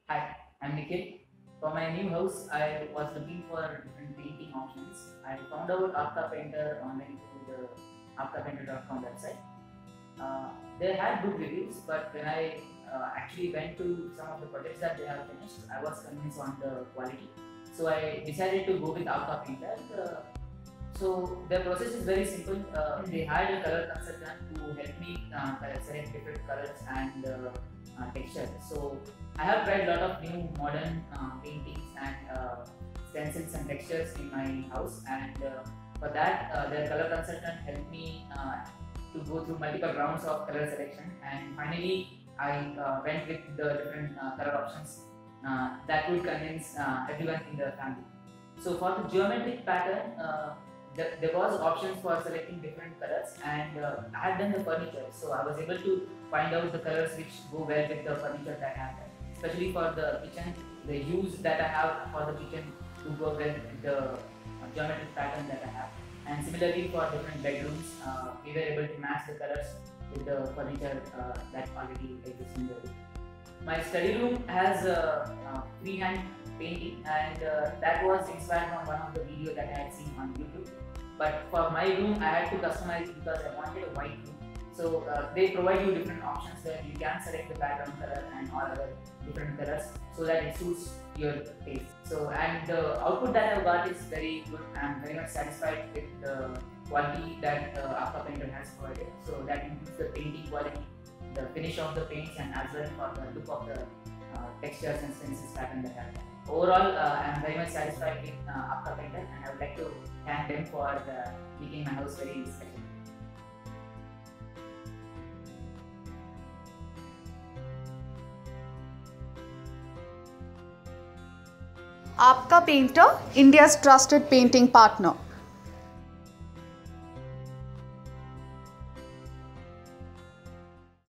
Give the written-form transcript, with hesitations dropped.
Hi, I'm Nikhil. For my new house, I was looking for different painting options. I found out Aapka Painter online through the aapkapainter.com website. They had good reviews, but when I actually went to some of the projects that they have finished, I was convinced on the quality. So I decided to go with Aapka Painter. So the process is very simple. They had a color consultant who helped me select different colors and textures. So I have tried a lot of new modern paintings and stencils and textures in my house, and for that the color consultant helped me to go through multiple rounds of color selection, and finally I went with the different color options that would convince everyone in the family. So for the geometric pattern, there was options for selecting different colors, and I had done the furniture, so I was able to find out the colors which go well with the furniture that I have done. Especially for the kitchen, the hues that I have for the kitchen to go well with the geometric pattern that I have. And similarly for different bedrooms, we were able to match the colors with the furniture that already exists in the room. My study room has freehand painting, and that was inspired from one of the videos that I had seen on YouTube. But for my room, I had to customize it because I wanted a white room. So they provide you different options where you can select the background color and all other different colors so that it suits your taste. So, and the output that I've got is very good. I'm very much satisfied with the quality that Aapka Painter has provided. So that includes the painting quality, the finish of the paints, and as well for the look of the textures and stencils pattern that I have. Overall, I am very much satisfied with Aapka Painter, and I would like to thank them for making my house very special. Aapka Painter, India's trusted painting partner.